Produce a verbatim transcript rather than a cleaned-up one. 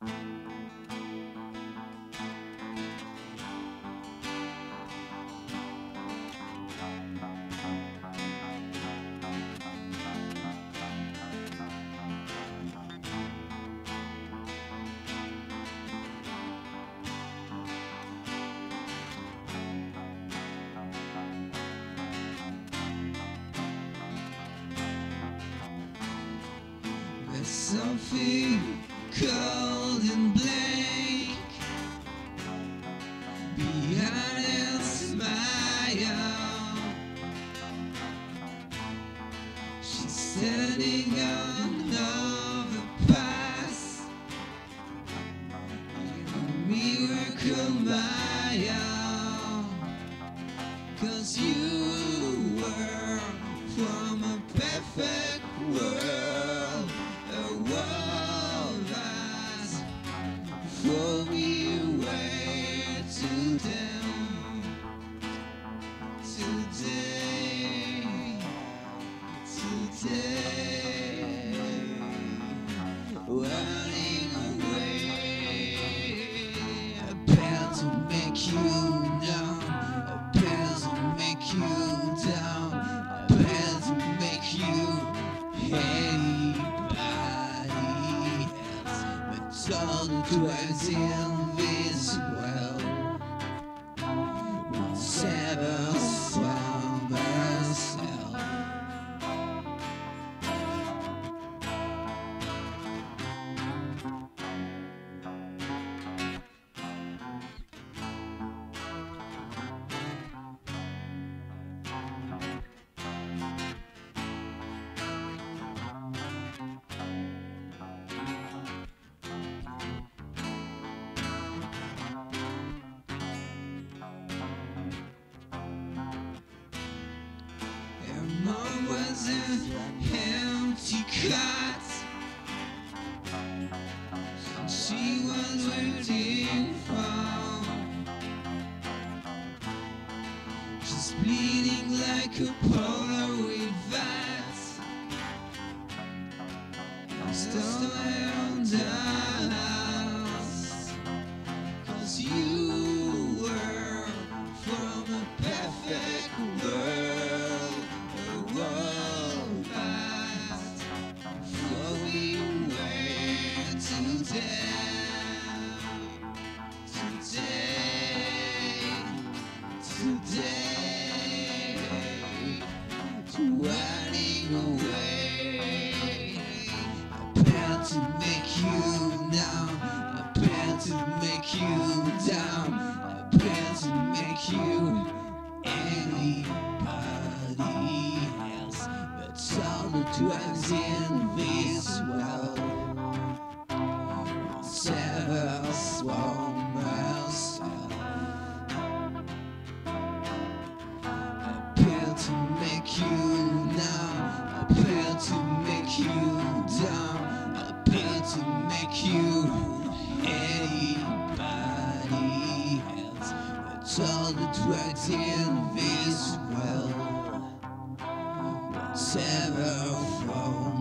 There's something cold and blank behind her smile. She's standing on overpass in a miracle mile. 'Cause you were from a perfect world. A world that's for me away to them today, today, running away. A pill to make you numb, a pill to make you down, a pill to make you hate. All the drugs in this world will sever from herself. Mom was an empty cot, and she was waiting for, just bleeding like a Polaroid vat. I'm still around us, 'cause you were from a perfect world. World past, flowing away today, today, today, running away. A pill to make you numb, a pill to make you down, a pill to make you anybody. All the drugs in this world will sever us from ourselves. A pill to make you numb, a pill to make you down, a pill to make you anybody else. But all the drugs in this world sever from